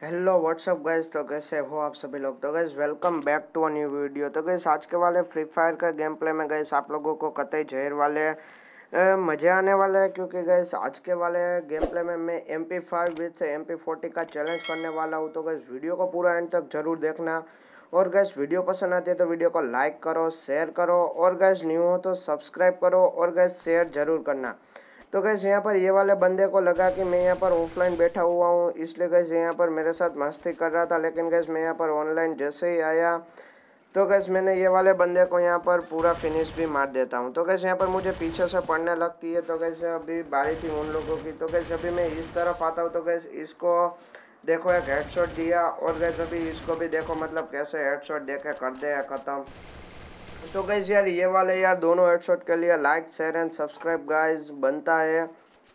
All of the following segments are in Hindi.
Hello what's up guys. तो कैसे हो आप सभी लोग। तो guys welcome back to a new video. तो गाइस आज के वाले फ्री फायर का गेम प्ले में गाइस आप लोगों को कतई जहर वाले मज़े आने वाले हैं, क्योंकि गाइस आज के वाले गेम प्ले में मैं MP5 विथ MP40 का चैलेंज करने वाला हूँ। तो गाइस वीडियो को पूरा एंड तक जरूर देखना। और गाइस वीडियो पसंद आती है तो वीडियो को लाइक करो, शेयर करो, और गाइस न्यू हो तो सब्सक्राइब करो, और गाइस शेयर जरूर करना। तो गैस यहाँ पर ये वाले बंदे को लगा कि मैं यहाँ पर ऑफलाइन बैठा हुआ हूँ, इसलिए गैस यहाँ पर मेरे साथ मस्ती कर रहा था। लेकिन गैस मैं यहाँ पर ऑनलाइन जैसे ही आया तो गैस मैंने ये वाले बंदे को यहाँ पर पूरा फिनिश भी मार देता हूँ। तो गैस यहाँ पर मुझे पीछे से पड़ने लगती है। तो गैस अभी बारी थी उन लोगों की। तो गैस अभी मैं इस तरफ आता हूँ तो गैस इसको देखो एक हेडशॉट दिया, और गैस अभी इसको भी देखो मतलब कैसे हेडशॉट देके कर दे ख़त्म। तो गाइज यार ये वाले यार दोनों हेडशॉट के लिए like share and subscribe guys बनता है।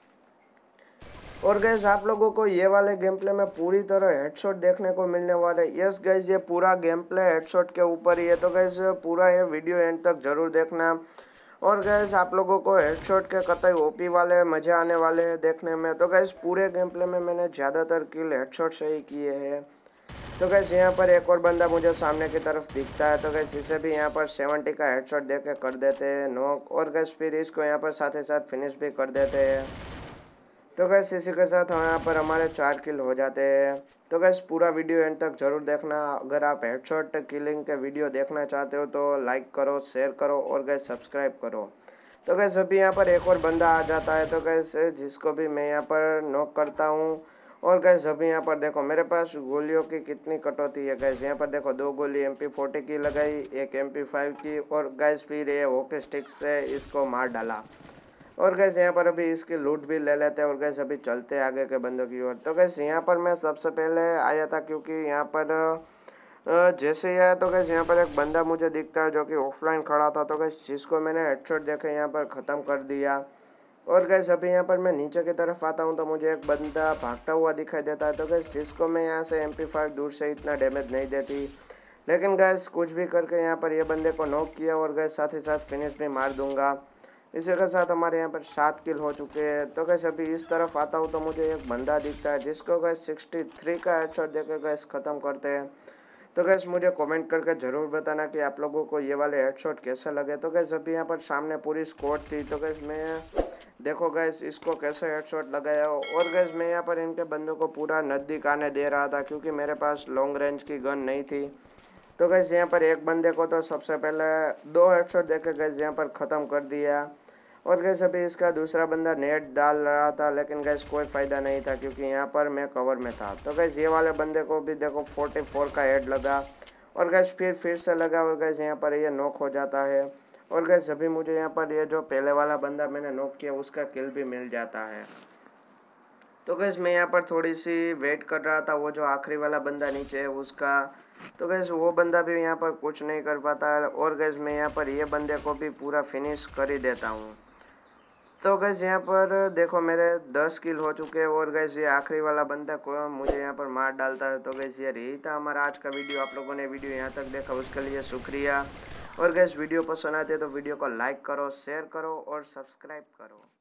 और गाइज आप लोगों को ये वाले गेम प्ले में पूरी तरह हेडशॉट देखने को मिलने वाले। यस गाइज ये पूरा गेम प्ले हेडशॉट के ऊपर ही है। तो गाइज पूरा ये वीडियो एंड तक जरूर देखना। और गाइज आप लोगों को हेडशॉट के कतई ओपी वाले मजे आने वाले हैं देखने में। तो गाइज पूरे गेम प्ले में मैंने ज़्यादातर किल हेडशॉट से ही किए हैं। तो गैस यहाँ पर एक और बंदा मुझे सामने की तरफ दिखता है। तो गैस इसे भी यहाँ पर 70 का हेडशॉट देके कर देते हैं नॉक, और गैस फिर इसको यहाँ पर साथ ही साथ फिनिश भी कर देते हैं। तो गैस इसी के साथ यहाँ पर हमारे 4 किल हो जाते हैं। तो गैस पूरा वीडियो एंड तक जरूर देखना। अगर आप हेडशॉट किलिंग के वीडियो देखना चाहते हो तो लाइक करो, शेयर करो, और गैस सब्सक्राइब करो। तो गैस अभी यहाँ पर एक और बंदा आ जाता है। तो गैस जिसको भी मैं यहाँ पर नॉक करता हूँ। और गैस अभी यहाँ पर देखो मेरे पास गोलियों की कितनी कटौती है। गैस यहाँ पर देखो 2 गोली MP40 की लगाई, एक MP5 की, और गैस फिर ये हॉकी स्टिक से इसको मार डाला। और गैस यहाँ पर अभी इसकी लूट भी ले लेते हैं। और गैस अभी चलते हैं आगे के बंदों की ओर। तो गैस यहाँ पर मैं सबसे पहले आया था, क्योंकि यहाँ पर जैसे ही आया तो गैस यहाँ पर एक बंदा मुझे दिखता है जो कि ऑफलाइन खड़ा था। तो गैस जिसको मैंने हेडशॉट देखे यहाँ पर ख़त्म कर दिया। और गैस अभी यहाँ पर मैं नीचे की तरफ आता हूँ तो मुझे एक बंदा भागता हुआ दिखाई देता है। तो गैस जिसको मैं यहाँ से MP5 दूर से इतना डैमेज नहीं देती, लेकिन गैस कुछ भी करके यहाँ पर ये बंदे को नॉक किया, और गैस साथ ही साथ फिनिश भी मार दूंगा। इसी के साथ हमारे यहाँ पर 7 किल हो चुके हैं। तो गैस अभी इस तरफ आता हूँ तो मुझे एक बंदा दिखता है जिसको गैस 63 का हेडशॉट देके गैस ख़त्म करते हैं। तो गैस मुझे कमेंट करके ज़रूर बताना कि आप लोगों को ये वाले हेडशॉट कैसे लगे। तो गैस अभी यहाँ पर सामने पूरी स्क्वाड थी। तो गैस मैं देखो गैस इसको कैसे हेडशॉट लगाया। और गैस मैं यहाँ पर इनके बंदों को पूरा नज़दीक आने दे रहा था, क्योंकि मेरे पास लॉन्ग रेंज की गन नहीं थी। तो गैस यहाँ पर एक बंदे को तो सबसे पहले 2 हेडशॉट देके गैस यहाँ पर ख़त्म कर दिया। और गैस अभी इसका दूसरा बंदा नेट डाल रहा था, लेकिन गैस कोई फ़ायदा नहीं था, क्योंकि यहाँ पर मैं कवर में था। तो गैस ये वाले बंदे को भी देखो 44 का हेड लगा, और गैस फिर से लगा, और गैस यहाँ पर ये नॉक हो जाता है। और गैस अभी मुझे यहाँ पर ये जो पहले वाला बंदा मैंने नॉक किया उसका किल भी मिल जाता है। तो गैस मैं यहाँ पर थोड़ी सी वेट कर रहा था, वो जो आखिरी वाला बंदा नीचे है उसका। तो गैस वो बंदा भी यहाँ पर कुछ नहीं कर पाता है। और गैस मैं यहाँ पर ये बंदे को भी पूरा फिनिश कर ही देता हूँ। तो गैस यहाँ पर देखो मेरे 10 किल हो चुके हैं। और गैस ये आखिरी वाला बंदा को मुझे यहाँ पर मार डालता है। तो गैस ये यही था हमारा आज का वीडियो। आप लोगों ने वीडियो यहाँ तक देखा उसके लिए शुक्रिया। और गैस वीडियो पसंद आती है तो वीडियो को लाइक करो, शेयर करो, और सब्सक्राइब करो।